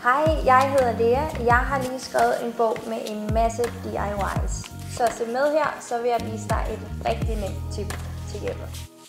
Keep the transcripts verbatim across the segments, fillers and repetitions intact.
Hej, jeg hedder Lea. Jeg har lige skrevet en bog med en masse D I Ys. Så se med her, så vil jeg vise dig et rigtig nemt tip til hjemme.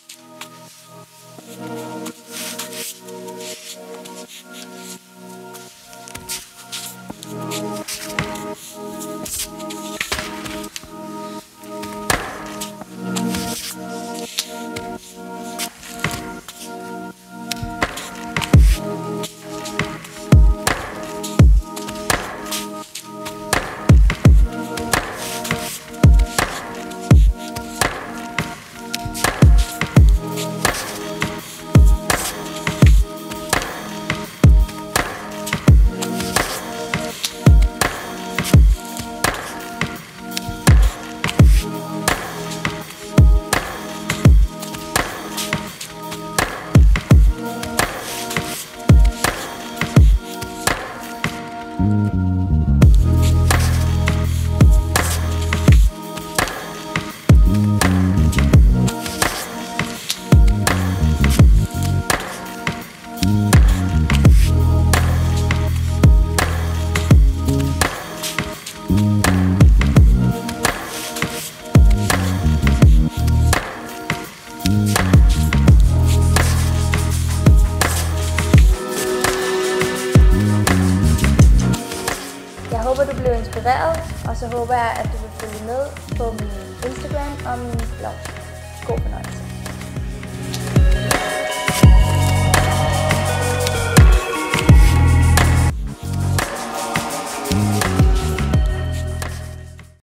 Jeg håber, du blev inspireret, og så håber jeg, at du vil følge med på min Instagram og min blog. God fornøjelse.